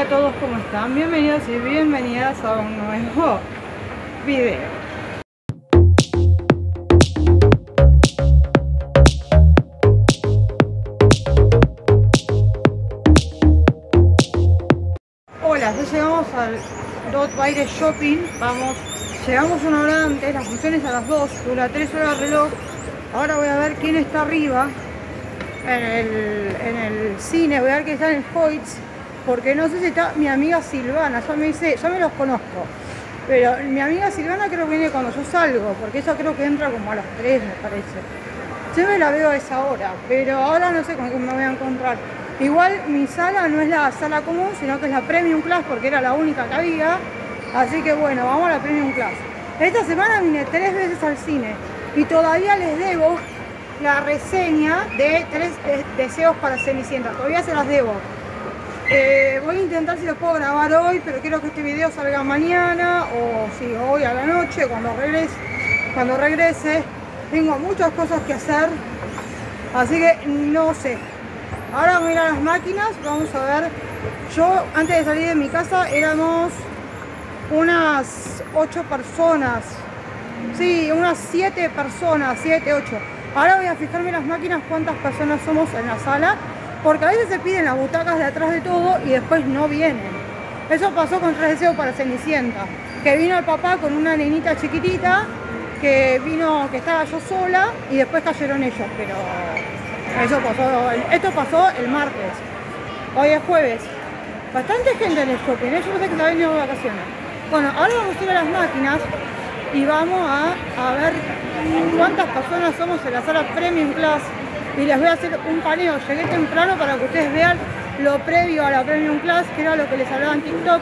a todos, ¿cómo están? Bienvenidos y bienvenidas a un nuevo video. Hola, ya llegamos al Dot Baile Shopping. Llegamos una hora antes, la función es a las 2, dura 3 horas el reloj. Ahora voy a ver quién está arriba en el cine, voy a ver quién está en el Hoyts, porque no sé si está mi amiga Silvana. Ya me los conozco, pero mi amiga Silvana creo que viene cuando yo salgo, porque ella creo que entra como a las 3, me parece. Yo me la veo a esa hora, pero ahora no sé con qué me voy a encontrar. Igual mi sala no es la sala común, sino que es la Premium Class, porque era la única que había. Así que bueno, vamos a la Premium Class. Esta semana vine 3 veces al cine y todavía les debo la reseña de 3 deseos para Cenicienta. Todavía se las debo. Voy a intentar si lo puedo grabar hoy, pero quiero que este video salga mañana o si hoy a la noche, cuando regrese. Tengo muchas cosas que hacer, así que no sé. Ahora voy a ir a las máquinas, vamos a ver. Yo antes de salir de mi casa éramos unas 8 personas. Sí, unas 7 personas, 7, 8. Ahora voy a fijarme en las máquinas cuántas personas somos en la sala, porque a veces se piden las butacas de atrás de todo y después no vienen. Eso pasó con 3 deseos para Cenicienta, que vino el papá con una nenita chiquitita, que estaba yo sola y después cayeron ellos, pero eso pasó, esto pasó el martes. Hoy es jueves. Bastante gente en el shopping, yo pensé que se había venido de vacaciones. Bueno, ahora vamos a ir a las máquinas y vamos a ver cuántas personas somos en la sala Premium Class. Y les voy a hacer un paneo. Llegué temprano para que ustedes vean lo previo a la Premium Class, que era lo que les hablaba en TikTok.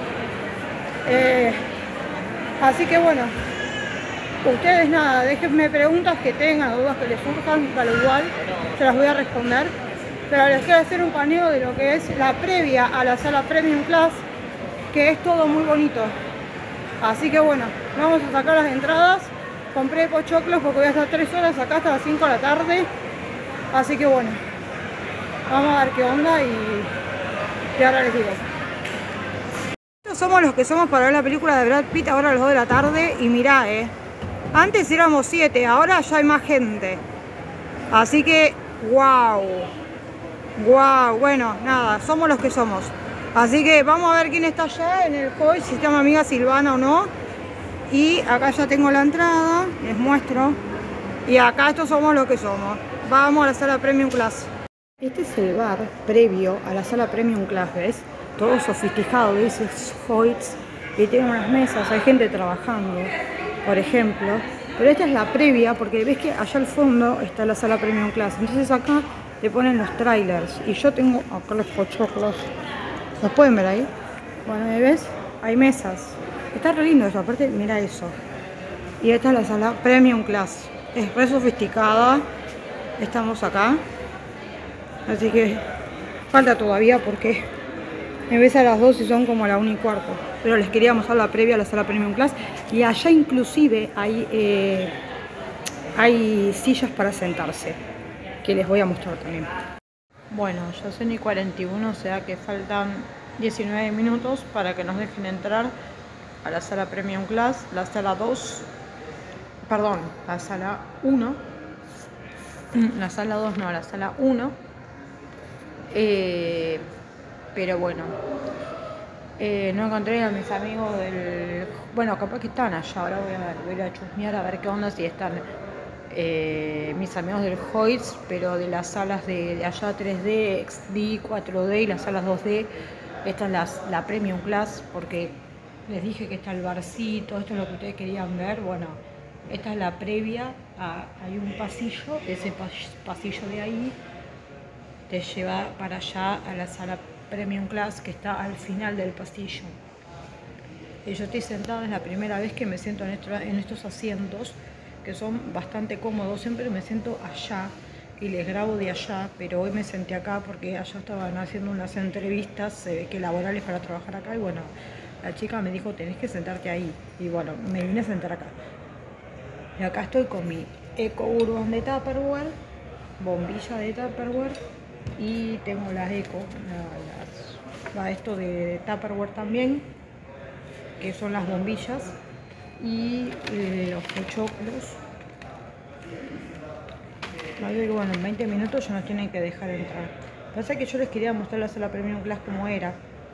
Así que bueno, ustedes nada, déjenme preguntas que tengan, dudas que les surjan, al igual se las voy a responder. Pero les quiero hacer un paneo de lo que es la previa a la sala Premium Class, que es todo muy bonito. Así que bueno, vamos a sacar las entradas. Compré pochoclos porque voy a estar 3 horas acá hasta las 5 de la tarde. Así que bueno, vamos a ver qué onda y ahora les digo. Estos somos los que somos para ver la película de Brad Pitt ahora a las 2 de la tarde. Y mirá, antes éramos 7, ahora ya hay más gente. Así que, wow. Wow, bueno, nada, somos los que somos. Así que vamos a ver quién está allá en el hall, si está mi amiga Silvana o no. Y acá ya tengo la entrada, les muestro. Y acá estos somos los que somos. Vamos a la sala Premium Class. Este es el bar previo a la sala Premium Class, ¿ves? Todo sofisticado, dice Hoyts. Y tiene unas mesas, hay gente trabajando, por ejemplo. Pero esta es la previa, porque ves que allá al fondo está la sala Premium Class. Entonces acá te ponen los trailers. Y yo tengo acá los pochoclos. ¿Los pueden ver ahí? Bueno, ¿ves? Hay mesas. Está re lindo eso, aparte, mira eso. Y esta es la sala Premium Class. Es re sofisticada. Estamos acá. Así que falta todavía porque me ves a las 2 y son como la 1 y cuarto. Pero les quería mostrar la previa a la sala Premium Class. Y allá inclusive hay sillas para sentarse, que les voy a mostrar también. Bueno, ya son y 41, o sea que faltan 19 minutos para que nos dejen entrar a la sala Premium Class, la sala 2, perdón, la sala 1, la sala 2 no, la sala 1, pero bueno, no encontré a mis amigos del... Bueno, capaz que están allá, ahora voy a ir a chusmear a ver qué onda, si están mis amigos del Hoyts, pero de las salas de allá 3D, XD, 4D y las salas 2D. Esta es la Premium Class, porque les dije que está el barcito, esto es lo que ustedes querían ver. Bueno, esta es la previa, hay un pasillo, ese pasillo de ahí te lleva para allá a la sala Premium Class, que está al final del pasillo. Y yo estoy sentada, es la primera vez que me siento en estos asientos, que son bastante cómodos. Siempre me siento allá y les grabo de allá, pero hoy me senté acá porque allá estaban haciendo unas entrevistas, se ve que laborales para trabajar acá, y bueno, la chica me dijo tenés que sentarte ahí, y bueno, me vine a sentar acá. Y acá estoy con mi Eco Urban de Tupperware, bombilla de Tupperware, y tengo las Eco, va esto de Tupperware también, que son las bombillas, y los pochoclos. Vale, bueno, en 20 minutos ya nos tienen que dejar entrar. Pasa que yo les quería mostrar la sala Premium Class como era,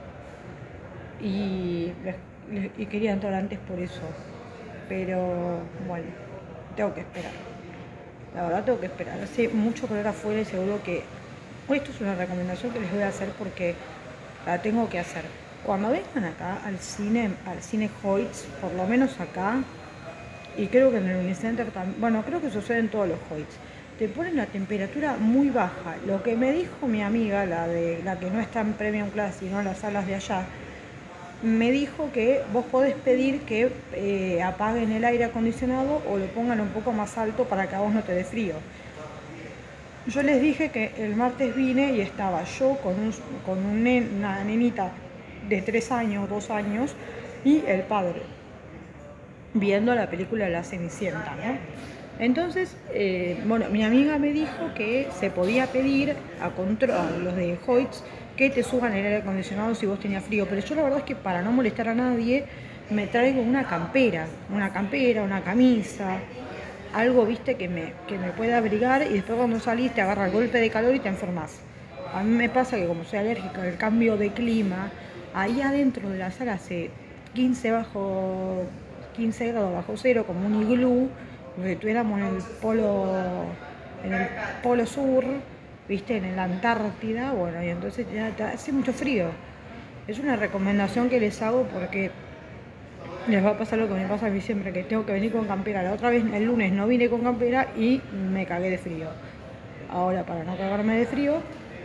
y quería entrar antes por eso, pero bueno, tengo que esperar. La verdad tengo que esperar. Hace mucho calor afuera y seguro que esto es una recomendación que les voy a hacer porque la tengo que hacer. Cuando vengan acá al cine Hoyts, por lo menos acá, y creo que en el Unicenter también, bueno, creo que sucede en todos los Hoyts, te ponen la temperatura muy baja. Lo que me dijo mi amiga, la que no está en Premium Class, sino en las salas de allá, me dijo que vos podés pedir que apaguen el aire acondicionado o lo pongan un poco más alto para que a vos no te dé frío. Yo les dije que el martes vine y estaba yo con una nenita de 3 años, 2 años y el padre viendo la película La Cenicienta, ¿no? Entonces, bueno, mi amiga me dijo que se podía pedir a los de Hoyts que te suban el aire acondicionado si vos tenías frío, pero yo la verdad es que para no molestar a nadie me traigo una campera, una camisa, algo, viste, que me pueda abrigar, y después cuando salís te agarra el golpe de calor y te enfermas. A mí me pasa que como soy alérgica al cambio de clima, ahí adentro de la sala hace 15 grados bajo cero, como un iglú, porque estuviéramos en el polo sur, viste, en la Antártida, bueno, y entonces ya hace mucho frío. Es una recomendación que les hago porque les va a pasar lo que me pasa a mí siempre, que tengo que venir con campera. La otra vez, el lunes, no vine con campera y me cagué de frío. Ahora, para no cagarme de frío,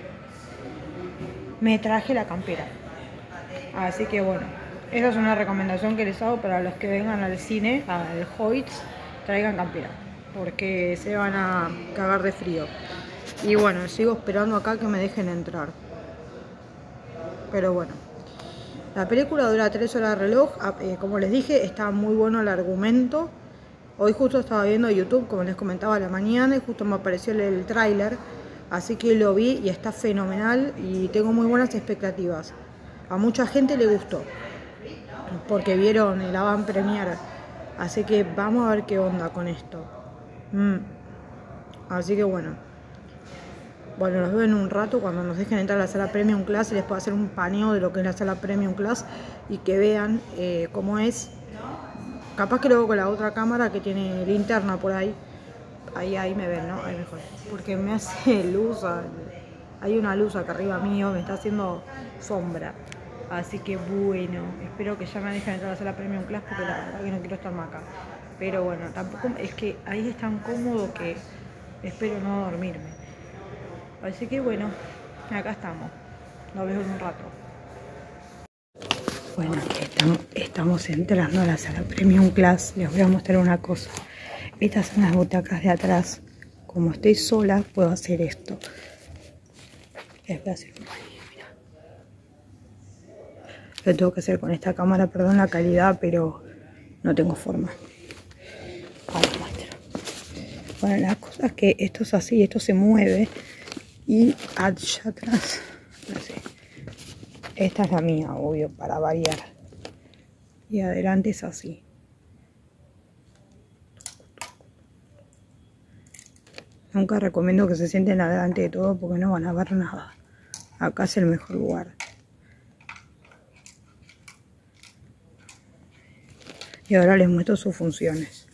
me traje la campera. Así que bueno, esa es una recomendación que les hago para los que vengan al cine, al Hoyts, traigan campera, porque se van a cagar de frío. Y bueno, sigo esperando acá que me dejen entrar. Pero bueno, la película dura 3 horas de reloj. Como les dije, está muy bueno el argumento. Hoy justo estaba viendo YouTube, como les comentaba, a la mañana, y justo me apareció el tráiler. Así que lo vi y está fenomenal y tengo muy buenas expectativas. A mucha gente le gustó, porque vieron el avant premiere. Así que vamos a ver qué onda con esto. Así que bueno, los veo en un rato cuando nos dejen entrar a la sala Premium Class y les puedo hacer un paneo de lo que es la sala Premium Class y que vean cómo es. Capaz que lo hago con la otra cámara que tiene linterna por ahí. Ahí me ven, ¿no? Ahí mejor. Porque me hace luz. Hay una luz acá arriba mío, me está haciendo sombra. Así que bueno, espero que ya me dejen entrar a la sala Premium Class porque la verdad que no quiero estar más acá. Pero bueno, tampoco es que ahí es tan cómodo que espero no dormirme. Así que bueno, acá estamos. Nos vemos en un rato. Bueno, estamos entrando a la sala Premium Class. Les voy a mostrar una cosa. Estas son las butacas de atrás. Como estoy sola, puedo hacer esto. Les voy a hacer un paneo, mirá. Lo tengo que hacer con esta cámara, perdón la calidad, pero no tengo forma. Ahora muestro. Bueno, la cosa es que esto es así, esto se mueve. Y allá atrás, no sé, esta es la mía, obvio, para variar. Y adelante es así. Nunca recomiendo que se sienten adelante de todo porque no van a ver nada. Acá es el mejor lugar. Y ahora les muestro sus funciones.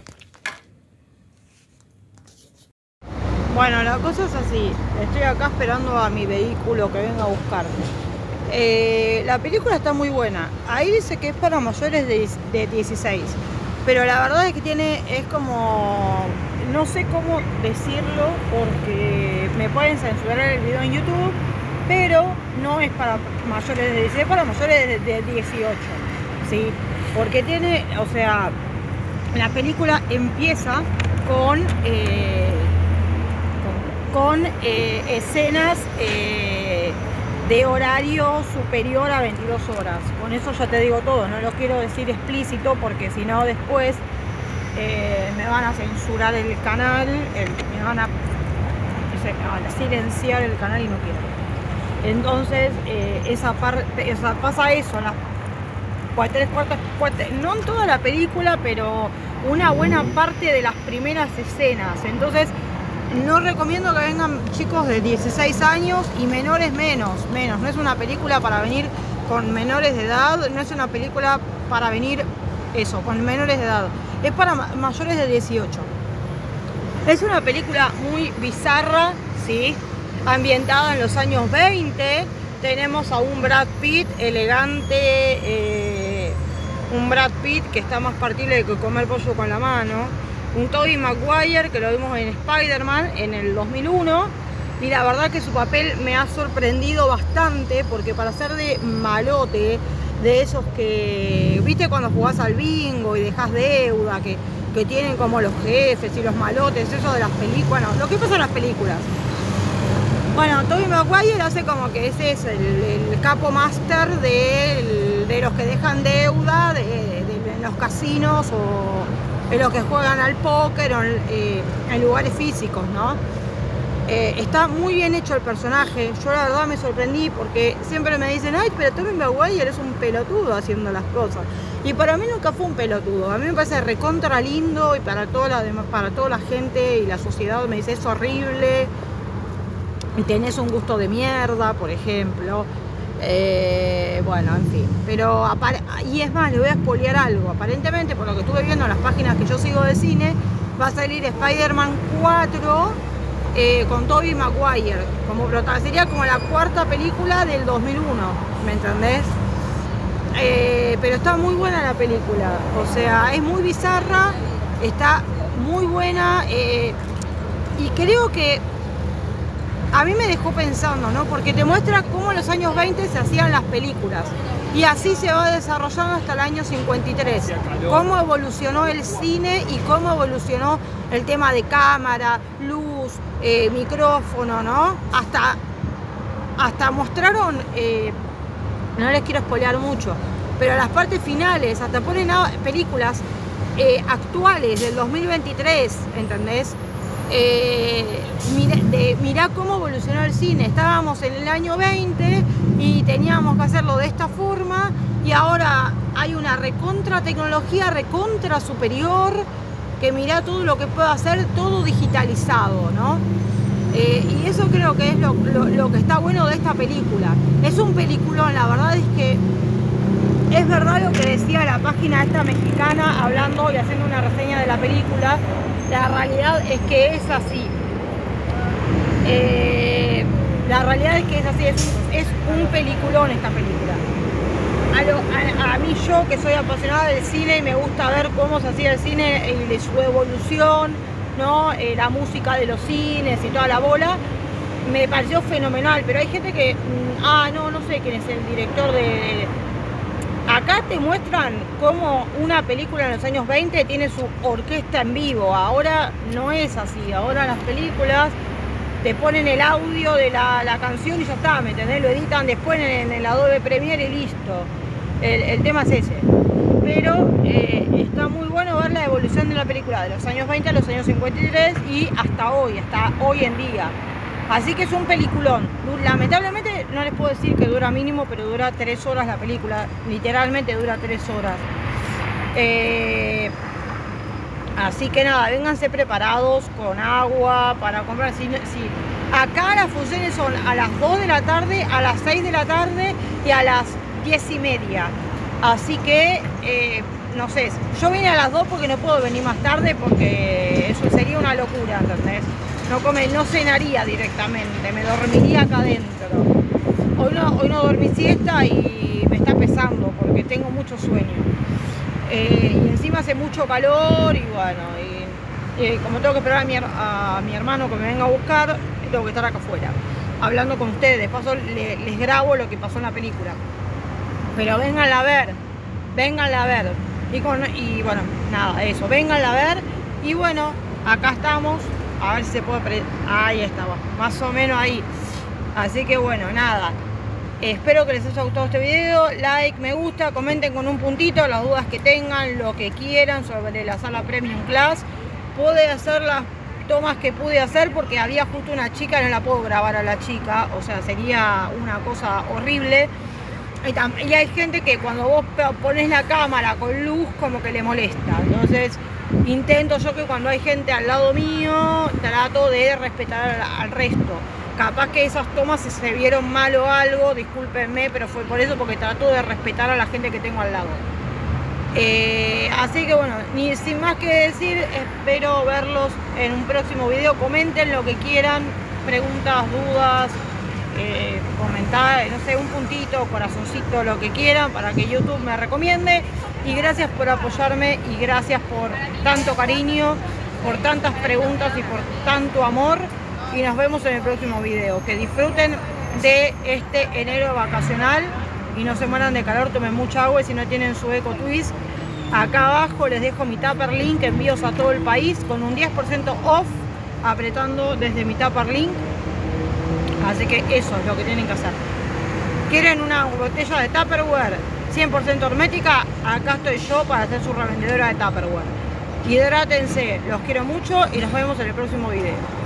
Bueno, la cosa es así. Estoy acá esperando a mi vehículo que venga a buscarme. La película está muy buena. Ahí dice que es para mayores de 16. Pero la verdad es que es como... No sé cómo decirlo porque me pueden censurar el video en YouTube. Pero no es para mayores de 16, es para mayores de 18. ¿Sí? Porque o sea, la película empieza con escenas de horario superior a 22 horas. Con eso ya te digo todo, no lo quiero decir explícito porque si no después me van a censurar el canal, me van a silenciar el canal y no quiero. Entonces, pasa eso, no en toda la película, pero una buena parte de las primeras escenas. Entonces, no recomiendo que vengan chicos de 16 años y menores menos. No es una película para venir con menores de edad, no es una película para venir con menores de edad. Es para mayores de 18. Es una película muy bizarra, ¿sí? Ambientada en los años 20. Tenemos a un Brad Pitt elegante, un Brad Pitt que está más partible que comer pollo con la mano. Un Tobey Maguire que lo vimos en Spider-Man en el 2001. Y la verdad que su papel me ha sorprendido bastante, porque para ser de malote, de esos que, viste cuando jugás al bingo y dejás deuda, que tienen como los jefes y los malotes, eso de las películas, bueno, lo que pasa en las películas. Bueno, Tobey Maguire hace como que ese es el capo máster de los que dejan deuda en los casinos o en los que juegan al póker o en lugares físicos, ¿no? Está muy bien hecho el personaje. Yo la verdad me sorprendí porque siempre me dicen, ay, pero Tobey Maguire es un pelotudo haciendo las cosas. Y para mí nunca fue un pelotudo. A mí me parece recontra lindo, y para toda la gente y la sociedad me dice, es horrible, y tenés un gusto de mierda, por ejemplo. Bueno, en fin. Pero, y es más, le voy a spoilear algo. Aparentemente, por lo que estuve viendo en las páginas que yo sigo de cine, va a salir Spider-Man 4 con Tobey Maguire como protagonista. Sería como la cuarta película del 2001, ¿me entendés? Pero está muy buena la película. O sea, es muy bizarra, está muy buena, y creo que a mí me dejó pensando, ¿no? Porque te muestra cómo en los años 20 se hacían las películas. Y así se va desarrollando hasta el año 53. Cómo evolucionó el cine y cómo evolucionó el tema de cámara, luz, micrófono, ¿no? Hasta mostraron, no les quiero spoilear mucho, pero las partes finales, hasta ponen películas actuales del 2023, ¿entendés? Mirá cómo evolucionó el cine. Estábamos en el año 20 y teníamos que hacerlo de esta forma, y ahora hay una recontra tecnología, recontra superior, que mirá todo lo que puede hacer, todo digitalizado, ¿no? Y eso creo que es lo que está bueno de esta película. Es un peliculón, la verdad es que es verdad lo que decía la página esta mexicana, hablando y haciendo una reseña de la película. La realidad es que es así. La realidad es que es así, es un peliculón esta película. A mí, yo que soy apasionada del cine y me gusta ver cómo se hacía el cine y de su evolución, ¿no? La música de los cines y toda la bola, me pareció fenomenal. Pero hay gente que, no sé quién es el director de... Acá te muestran cómo una película en los años 20 tiene su orquesta en vivo. Ahora no es así. Ahora las películas te ponen el audio de la canción y ya está, ¿me entendés? Lo editan después en el Adobe Premiere y listo. El tema es ese. Pero está muy bueno ver la evolución de la película de los años 20 a los años 53 y hasta hoy en día. Así que es un peliculón. Lamentablemente no les puedo decir que dura mínimo, pero dura 3 horas la película. Literalmente dura 3 horas. Así que nada, vénganse preparados con agua para comprar. Acá las funciones son a las 2 de la tarde, a las 6 de la tarde y a las 10:30. Así que, no sé, yo vine a las 2 porque no puedo venir más tarde, porque eso sería una locura, ¿entendés? No cenaría directamente, me dormiría acá adentro. Hoy no dormí siesta y me está pesando porque tengo mucho sueño. Y encima hace mucho calor y bueno, y como tengo que esperar a mi hermano que me venga a buscar, tengo que estar acá afuera hablando con ustedes. De paso les grabo lo que pasó en la película. Pero vénganla a ver. Y bueno, nada, eso, vénganla a ver. Y bueno, acá estamos. A ver si se puede... Ahí estaba, más o menos ahí. Así que bueno, nada. Espero que les haya gustado este video. Like, me gusta, comenten con un puntito las dudas que tengan, lo que quieran sobre la sala Premium Class. Pude hacer tomas que pude hacer porque había justo una chica y no la puedo grabar a la chica, o sea, sería una cosa horrible. Y hay gente que cuando vos pones la cámara con luz como que le molesta, entonces intento yo que cuando hay gente al lado mío trato de respetar al resto. Capaz que esas tomas se vieron mal o algo, discúlpenme, pero fue por eso, porque trato de respetar a la gente que tengo al lado. Así que bueno, sin más que decir, espero verlos en un próximo video. Comenten lo que quieran, preguntas, dudas, comentar, no sé, un puntito, corazoncito, lo que quieran para que YouTube me recomiende. Y gracias por apoyarme y gracias por tanto cariño, por tantas preguntas y por tanto amor. Y nos vemos en el próximo video. Que disfruten de este enero vacacional y no se mueran de calor, tomen mucha agua y si no tienen su Eco Twist, acá abajo les dejo mi Tupper Link, envíos a todo el país con un 10% off apretando desde mi Tupper Link. Así que eso es lo que tienen que hacer. ¿Quieren una botella de Tupperware 100% hermética? Acá estoy yo para ser su revendedora de Tupperware. Hidrátense, los quiero mucho y nos vemos en el próximo video.